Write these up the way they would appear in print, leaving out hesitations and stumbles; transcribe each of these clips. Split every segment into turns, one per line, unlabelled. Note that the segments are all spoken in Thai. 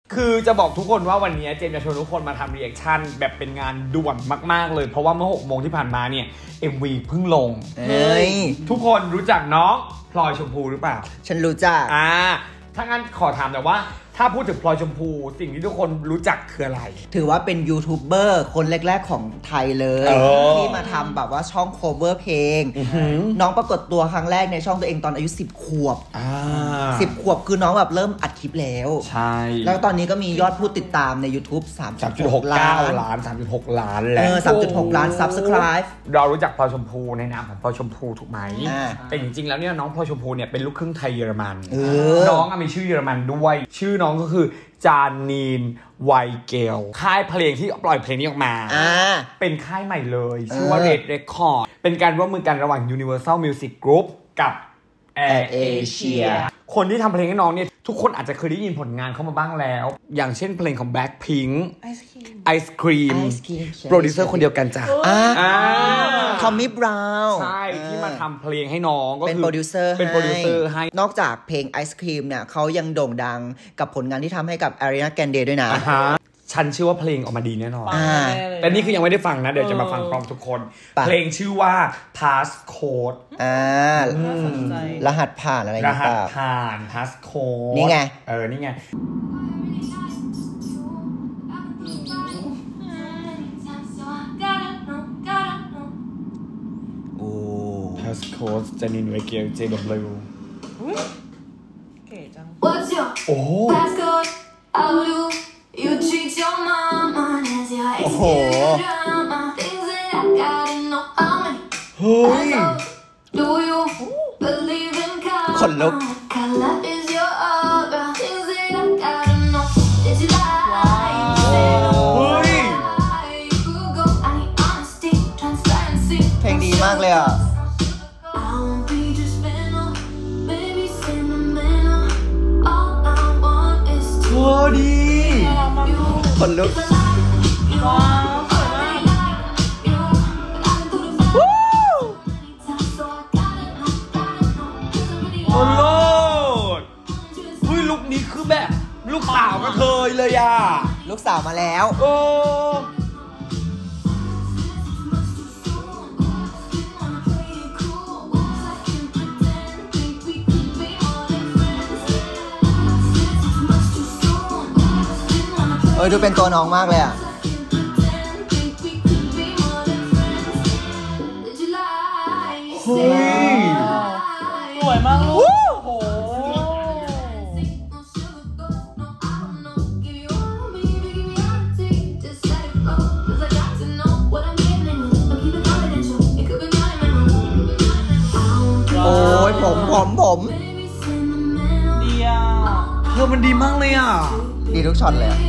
คือจะบอกทุกคนว่าวันนี้เจมจะชวนทุกคนมาทำรีแอคชั่นแบบเป็นงานด่วนมากๆเลยเพราะว่าเมื่อ6 โมงที่ผ่านมาเนี่ย MV เพิ่งลงทุกคนรู้จักน้องพลอยชมพูหรือเปล่า
ฉันรู้จัก
ถ้างั้นขอถามแต่ว่าถ้าพูดถึงพลอยชมพูสิ่งที่ทุกคนรู้จักคืออะไร
ถือว่าเป็นยูทูบเบอร์คนแรกๆของไทยเลยที่มาทำแบบว่าช่องโคเวอร์เพลงน้องปรากฏตัวครั้งแรกในช่องตัวเองตอนอายุ10 ขวบ10 ขวบคือน้องแบบเริ่มอัดคลิปแล้ว
ใช่
แล้วตอนนี้ก็มียอดผู้ติดตามใน YouTube 3.6 ล้าน
3.6 ล้านแล้ว
3.6 ล้าน Subscribe
เรารู้จักพลอยชมพูในนามของพลอยชมพูถูกไหมแต่จริงๆแล้วเนี่ยน้องพลอยชมพูเนี่ยเป็นลูกครึ่งไทยเยอรมันน้องมีชื่อเยอรมันด้วยชื่อน้องก็คือจานีนไวเกลค่ายเพลงที่ปล่อยเพลงนี้ออกมาเป็นค่ายใหม่เลยชื่อว่า Red Record เป็นการร่วมมือกันระหว่าง Universal Music Group กับ Air Asia คนที่ทำเพลงให้น้องเนี่ยทุกคนอาจจะเคยได้ยินผลงานเขามาบ้างแล้วอย่างเช่นเพลงของ Blackpink Ice Cream โปรดิวเซอร์คนเดียวกันจ้ะ
ทอมมี่บราวน์
ใช่ที่มาทำเพลงให้น้องก็
คือเป็นโปรดิวเซอร์ให้นอกจากเพลง Ice Cream เนี่ยเขายังโด่งดังกับผลงานที่ทำให้กับ Ariana Grande ด้วยนะ
ฉันเชื่อว่าเพลงออกมาดีแน่นอนแต่นี่คือยังไม่ได้ฟังนะเดี๋ยวจะมาฟังพร้อมทุกคนเพลงชื่อว่า Passcode
รหัสผ่านอะไร
รหัสผ่าน Passcode
นี่ไง
นี่ไงPasscode Jannine Weigel JW
เก๋จัง
โอ้
โอ้โหเฮ้ยขนลุกเพลงดีมากเลยอ่ะโอ้ดีคนลุก
ว้าวสวยมาก
โอ้โลดเฮ้ยลุคนี้คือแบบลูกสาวก็เคยเลยอ่ะ
ลูกสาวมาแล้วดูเป็นตัวน้องมากเลยอ่ะ
เฮ้ย
สวยมากลูกโอ้โห
โอ้ยผม
ดีอ่ะ
มันดีมากเลยอ่ะ
ดีทุกช็อตเลย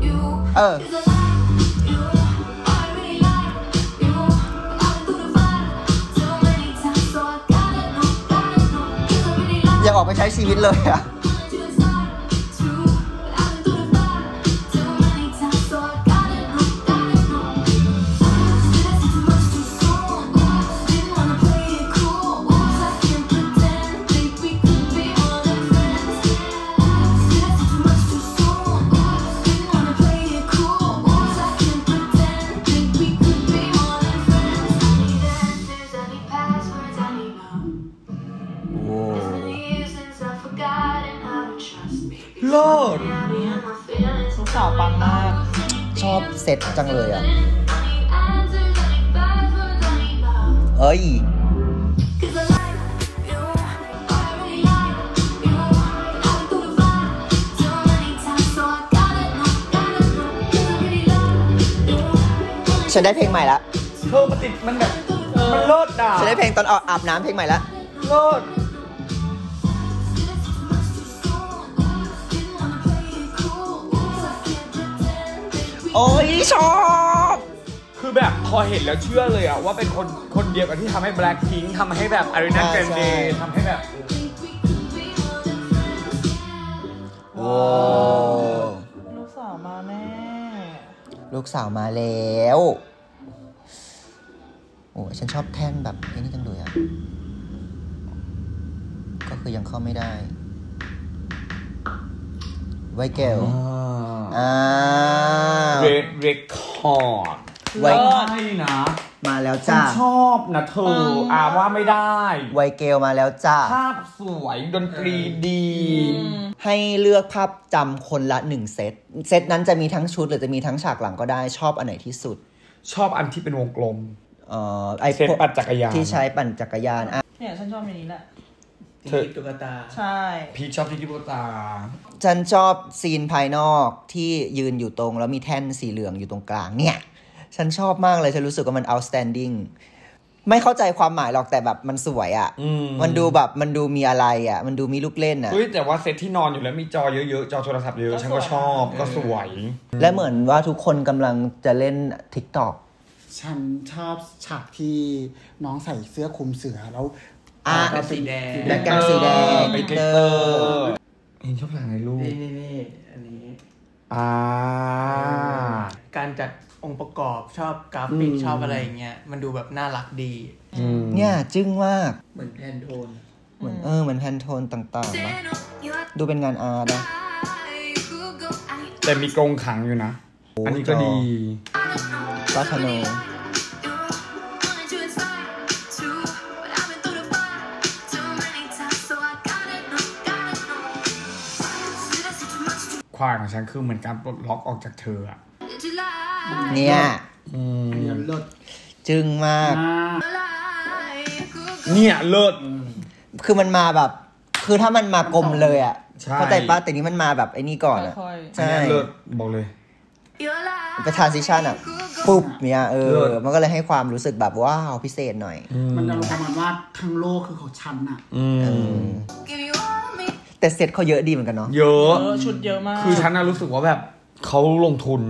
อยากออกไปใช้ชีวิตเลยอ่ะ
เลิศ
ลูกสาวปังมาก
ชอบเซ็ตจังเลยอ่ะเอ้ยฉันได้เพลงใหม่ละ
มันติดมันแบบมันเลิศอ่ะ
ฉันได้เพลงตอนอาบน้ำเพลงใหม่ละ
เลิศ
โอ้ยชอบ
คือแบบพอเห็นแล้วเชื่อเลยอะว่าเป็นคนเดียวกับที่ทำให้ Blackpink ทำให้แบบ Ariana Grande ทำให้แบบ
ว้าว
ลูกสาวมาแน่
ลูกสาวมาแล้วโอ้ฉันชอบแท่นแบบนี้จังเลยอะก็คือยังเข้าไม่ได้ไวเกล
Red Record
ไว้
ไม่นะ
มาแล้ว
ฉัน
จ้า
ชอบนะเธอว่าไม่ได้
ไวเกลมาแล้วจ้า
ภาพสวยดนตรีดี
ให้เลือกภาพจำคนละ1เซตนั้นจะมีทั้งชุดหรือจะมีทั้งฉากหลังก็ได้ชอบอันไหนที่สุด
ชอบอันที่เป็นวงกลม
ไอ
เซตปั่นจักรยาน
ที่ใช้ปั่นจักรยาน
เนี่ยฉันชอบอันนี้แหละ
ที่ตุ๊กตา
ใช่
พี่ชอบที่ตุ๊กตา
ฉันชอบซีนภายนอกที่ยืนอยู่ตรงแล้วมีแท่นสีเหลืองอยู่ตรงกลางเนี่ยฉันชอบมากเลยฉันรู้สึกว่ามัน outstanding ไม่เข้าใจความหมายหรอกแต่แบบมันสวยอ่ะมันดูแบบมันดูมีอะไรอ่ะมันดูมีลูกเล่นอ่ะ
แต่ว่าเซตที่นอนอยู่แล้วมีจอเยอะๆจอโทรศัพท์เยอะฉันก็ชอบก็สวย
และเหมือนว่าทุกคนกำลังจะเล่น TikTok
ฉันชอบฉากที่น้องใส่เสื้อคลุมเสือแล้ว
สีแดง
และการสีแดง
ไปเตอร์ชอบอะไรลูก
นี่อันนี้การจัดองค์ประกอบชอบกราฟิกชอบอะไรอย่างเงี้ยมันดูแบบน่ารักดี
เนี่ยจึ้งมาก
เหมือนแพนโทน
เหมือนแพนโทนต่างๆนะดูเป็นงานอาร์ตนะ
แต่มีกรงขังอยู่นะอันนี้ก็ดี
ก็ทโน
ความของฉันคือเหมือนการปลดล็อกออกจากเธออะ
เนี่ย
เลิศ
จึงมาก
เนี่ยเลิศ
คือมันมาแบบคือถ้ามันมากลมเลยอ่ะเข้าใจป่ะแต่นี้มันมาแบบไอ้นี่ก่อนอ่ะ
ใช่เลิศบอกเลย
ไปทรานซิชันอ่ะปุ๊บเนี่ยมันก็เลยให้ความรู้สึกแบบว้าวพิเศษหน่อย
มันจะประมาณว่าทั้งโลกคือของฉันอ่ะ
แต่เซ็ตเขาเยอะดีเหมือนกันเนาะ
เยอะ
ชุดเยอะมาก
คือฉันน่ะรู้สึกว่าแบบเขาลงทุน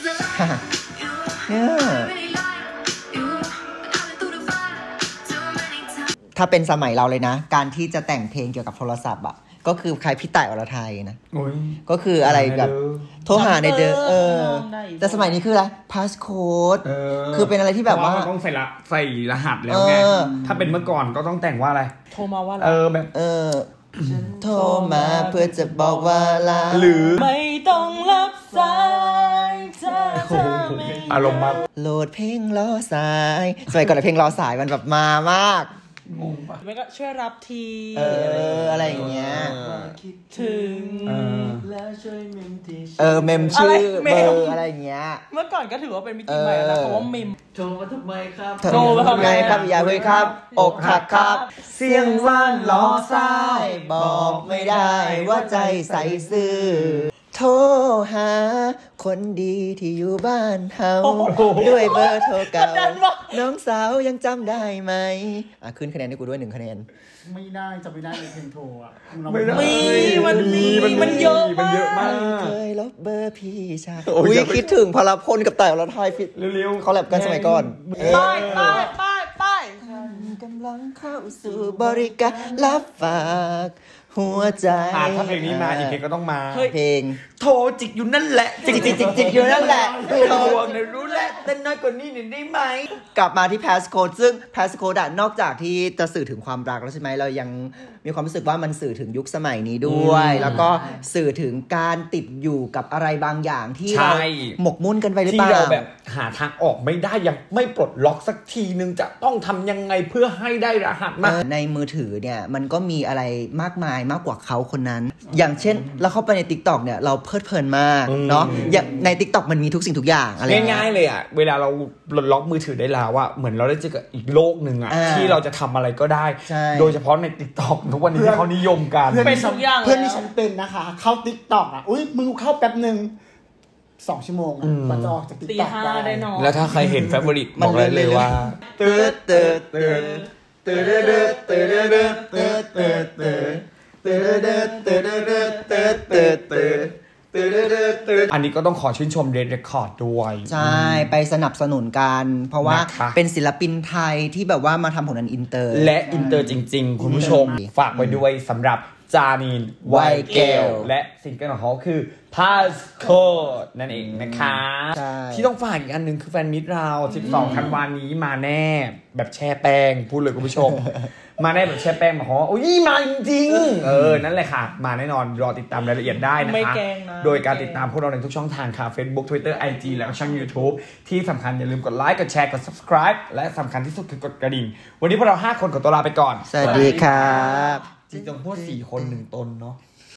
ถ้าเป็นสมัยเราเลยนะการที่จะแต่งเพลงเกี่ยวกับโทรศัพท์อ่ะก็คือใครพี่ต่ายอรไทยนะก็คืออะไรแบบโทรหาในแต่สมัยนี้คืออะไร Passcode คือเป็นอะไรที่แบบว่า
ต้องใส่รหัสแล้วไงถ้าเป็นเมื่อก่อนก็ต้องแต่งว่าอะไร
โทรมาว่าอะไร
แบบ
โทรมาเพื่อจะบอกว่าลา
หรือ
ไม่ต้องรับสายถ้าเธอไม่
อารมณ์มาก
โหลดเพลงล้อสายสมัยก่อนเพลงล้อสายมันแบบมามาก
งงปะไม่ก็ช่วยรับที
อะไรอย่างเงี้ย
คิดถึง
แล้วช่วยเมมทีเมมชื่อเบอร์อะไรอย่างเงี้ย
เมื่อก่อนก็ถือว่าเป็นมิติใหม่นะเพราะว่าเมม
โทรมาทำไมครับ
โทรมาทำไมครับอย่าเลยครับอกหักครับเสียงว่านล้อสายบอกไม่ได้ว่าใจใส่ซื่อโทรหาคนดีที่อยู่บ้านเฮาด้วยเบอร์โทรเก่าน้องสาวยังจำได้ไหมขึ้นคะแนนให้กูด้วย1คะแนน
ไม่ได้จะไม่ได้ในเพลงโทร
ไม่ได้
มันเยอะมาก
เคยลบเบอร์พี่ชายคิดถึงพลพลกับต่ายอรไทย
เร็ว
ๆเขาแลบกันสมัยก่อน
ไป
กำลังเข้าสู่บริการรับฝากหัวใจ
ถ้าเพลงนี้มาอีกเพลงก็ต้องมา
เพลง
โทรจิกอยู่นั่นแหละ
จิกอยู่นั่นแหละ
โทรเนี่ยรู้แล้วแต่น้อยกว่านี้หน่อยได้ไหม
กลับมาที่ Passcode ซึ่ง Passcode นอกจากที่จะสื่อถึงความรักแล้วใช่ไหมเรายังมีความรู้สึกว่ามันสื่อถึงยุคสมัยนี้ด้วยแล้วก็สื่อถึงการติดอยู่กับอะไรบางอย่างที่เราหมกมุ่นกันไปหรือเปล่า
ที่เราแบบหาทางออกไม่ได้ยังไม่ปลดล็อกสักทีนึงจะต้องทำยังไงเพื่อให้ได้รหัสมา
ในมือถือเนี่ยมันก็มีอะไรมากมายมากกว่าเขาคนนั้นอย่างเช่นเราเข้าไปใน TikTok เนี่ยเราเพลิดเพลินมากเนาะอย่างใน TikTok มันมีทุกสิ่งทุกอย่างอะไร
ง่ายๆเลยอ่ะเวลาเราปลดล็อกมือถือได้แล้วอ่ะเหมือนเราได้เจอกับอีกโลกนึงอ่ะที่เราจะทำอะไรก็ได้โดยเฉพาะใน TikTok ทุกวันนี้ที่เขานิยมกัน
เป็นทุกอย่าง
เพื่อนที่ฉันเป็นนะคะเข้า TikTok อ่ะอุ้ยมึงเข้าแป๊บนึง2 ชั่วโมงมันจะออกจาก TikTok
ได้นอน
แล้วถ้าใครเห็น Favorite บอกเลยว่าอันนี้ก็ต้องขอชื่นชม Red Record ด้วย
ใช่ไปสนับสนุนกันเพราะว่าเป็นศิลปินไทยที่แบบว่ามาทำผลงานอินเตอร์
และอินเตอร์จริงๆคุณผู้ชมฝากไว้ด้วยสำหรับจานีนไวเกลและซิงเกิลของเขาคือ Passcode นั่นเองนะคะที่ต้องฝากอีกอันหนึ่งคือแฟนมิตรเรา12ธันวาคมนี้มาแน่แบบแช่แป้งพูดเลยคุณผู้ชม มาแน่แบบแช่แป้งมาขอโอ้ยมาจริงๆนั่นแหละค่ะมาแน่นอนรอติดตามรายละเอียดได้นะคะโดยการติดตามพวกเราในทุกช่องทางค่ะ Facebook Twitter IG แล้วก็ช่อง YouTube ที่สำคัญอย่าลืมกดไลค์กดแชร์กด Subscribe และสำคัญที่สุดคือกดกระดิ่งวันนี้พวกเรา5คนขอตัวลาไปก่อน
สวัสดีครับ
จริงๆพวก4คน1ตนเนาะ